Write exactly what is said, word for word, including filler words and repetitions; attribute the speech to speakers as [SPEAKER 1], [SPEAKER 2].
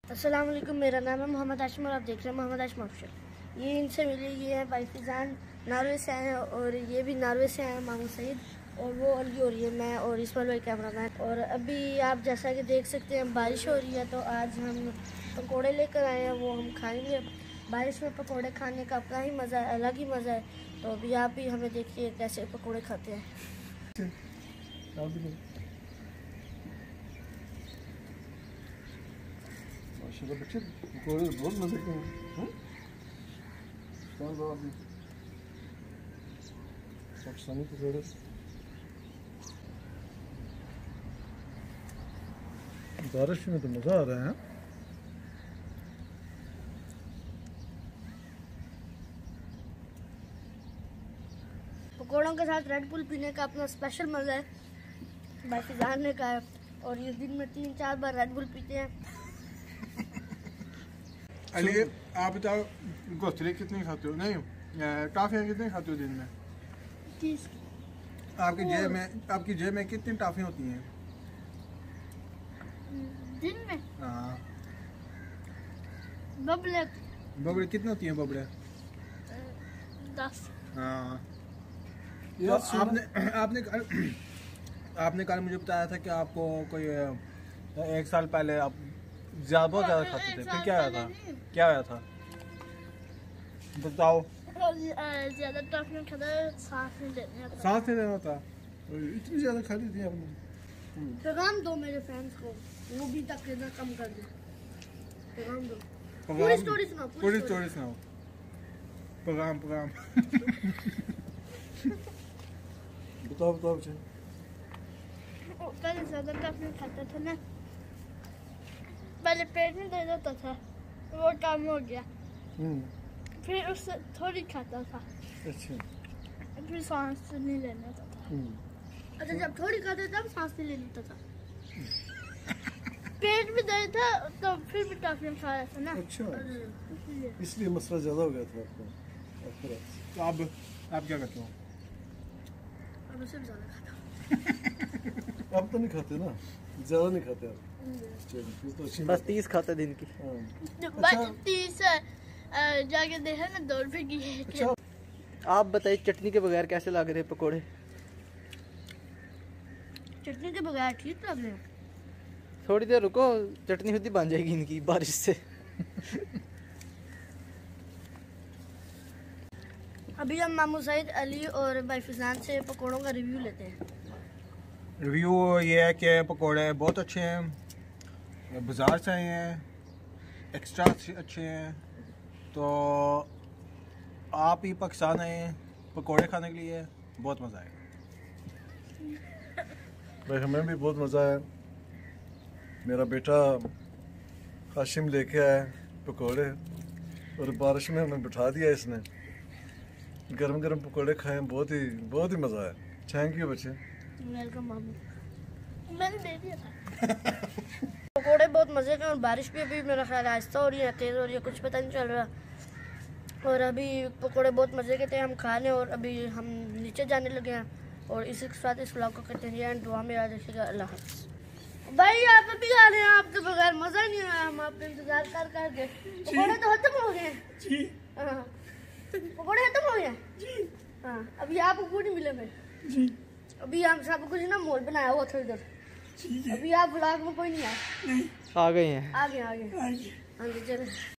[SPEAKER 1] अस्सलाम वालेकुम, मेरा नाम है मोहम्मद आशिम और आप देख रहे हैं मोहम्मद आशिम ऑफिशियल। ये इनसे मिले, ये है भाई फिजान, नॉर्वे से आए हैं और ये भी नॉर्वे से आए हैं, मामू सईद और वो अली और ये मैं और इस्माइल भाई कैमरामैन। और अभी आप जैसा कि देख सकते हैं बारिश हो रही है, तो आज हम पकोड़े लेकर आए हैं, वो हम खाएंगे। बारिश में पकोड़े खाने का अपना ही मज़ा है, अलग ही मज़ा है। तो अभी आप भी हमें देखिए कैसे पकोड़े खाते हैं।
[SPEAKER 2] माशाल्लाह बच्चे पकौड़े बहुत मजे के हैं। पाकिस्तानी पकौड़े बारिश में तो मज़ा आ रहा है।
[SPEAKER 1] पकौड़ों के साथ रेड बुल पीने का अपना स्पेशल मज़ा है, भाई फिजान ने कहा है। और ये दिन में तीन चार बार रेड बुल पीते हैं।
[SPEAKER 3] अली, आप बताओ गोश्तरी कितनी खाते हो? नहीं, टाफियाँ कितनी खाते हो दिन में?
[SPEAKER 1] तीस।
[SPEAKER 3] आपकी जेब में आपकी जेब में कितनी टाफियाँ होती हैं
[SPEAKER 1] दिन में?
[SPEAKER 3] हाँ,
[SPEAKER 1] बबले
[SPEAKER 3] बबड़े कितनी होती हैं? बबड़े
[SPEAKER 1] दस।
[SPEAKER 3] हाँ, तो आपने आपने आपने कल मुझे बताया था कि आपको कोई एक साल पहले आप ज्यादा बहुत ज्यादा खाते थे, फिर क्या आया था? क्या आया था बताओ।
[SPEAKER 1] ज्यादा टॉफियां खाता, सांस नहीं लेने आता।
[SPEAKER 3] सांस नहीं लेना था?
[SPEAKER 2] इतनी ज्यादा खा ली थी आपने?
[SPEAKER 1] पैगाम दो मेरे फैंस को, वो भी तक इतना कम कर दे। पैगाम दो, पूरी
[SPEAKER 3] पैगाम-
[SPEAKER 1] स्टोरी सुनाओ।
[SPEAKER 3] पूरी स्टोरी सुनाओ। पैगाम पैगाम
[SPEAKER 2] बताओ बताओ बच्चे।
[SPEAKER 1] पहले ज्यादा टॉफियां खाता था ना, पहले पेट में दर्द होता था, वो काम हो गया।
[SPEAKER 2] हम्म,
[SPEAKER 1] फिर उससे थोड़ी खाता था,
[SPEAKER 2] अच्छा।
[SPEAKER 1] फिर सांस नहीं लेने आता था।
[SPEAKER 2] हम्म,
[SPEAKER 1] अच्छा, जब थोड़ी खाते तब सांस नहीं लेने आता था। पेट में दर्द था तो फिर भी टॉफियां खा रहा था ना।
[SPEAKER 2] अच्छा।
[SPEAKER 1] इसलिए
[SPEAKER 2] इसलिए मसला ज्यादा हो गया था आपको।
[SPEAKER 3] तो अब आप क्या करते हो?
[SPEAKER 1] अब उससे भी ज्यादा खाता हूँ।
[SPEAKER 2] अब तो नहीं खाते ना, ज्यादा नहीं खाते आप। चलिए, फिर तो अच्छी
[SPEAKER 4] बस
[SPEAKER 2] बात है।
[SPEAKER 4] तीस खाते दिन की।
[SPEAKER 2] हाँ।
[SPEAKER 1] बस तीस जाके देखा ना, दो रुपए की है।
[SPEAKER 2] अच्छा,
[SPEAKER 4] आप बताइए चटनी के बगैर कैसे लग रहे पकोड़े?
[SPEAKER 1] चटनी के बगैर ठीक लग रहे हैं।
[SPEAKER 4] थोड़ी देर रुको, चटनी खुद ही बन जाएगी इनकी बारिश से।
[SPEAKER 1] अभी हम मामू सईद, अली और भाई फिजान से पकोड़ों का रिव्यू लेते हैं।
[SPEAKER 3] रिव्यू ये है कि पकोड़े बहुत अच्छे हैं, बाज़ार से आए हैं, एक्स्ट्रा अच्छे हैं। तो आप ही पाकिस्तान आए हैं पकोड़े खाने के लिए, बहुत मज़ा आएगा।
[SPEAKER 2] भाई हमें भी बहुत मज़ा आया। मेरा बेटा हाशिम लेके आया पकोड़े और बारिश में हमें बिठा दिया इसने। गरम गरम पकोड़े खाए, बहुत ही बहुत ही मज़ा आया। थैंक यू बच्चे।
[SPEAKER 1] वेलकम मामू, मैंने दे दिया था। पकोड़े बहुत मज़े के, और बारिश भी अभी मेरा ख्याल आहिस्ता हो रही है, तेज़ हो रही है, कुछ पता नहीं चल रहा। और अभी पकोड़े बहुत मज़े के थे, हम खा लें और अभी हम नीचे जाने लगे हैं। और इसी के साथ इस व्लॉग को करते हैं एंड दुआ में याद रखिएगा। अल्लाह हाफ़िज़। भाई आप अभी आ रहे हैं, आपके बगैर मज़ा नहीं आया, हम आपका इंतज़ार कर कर के। पकोड़े तो खत्म हो गए जी। हाँ, पकोड़े खत्म हो गए जी। हाँ, अभी आपको कुछ नहीं मिले मैं जी। अभी हम सब कुछ ना मोल बनाया हुआ था इधर। अभी आप व्लॉग में कोई नहीं आया।
[SPEAKER 4] आ गए हैं।
[SPEAKER 1] आ गए आ गए हाँ जी, चलो।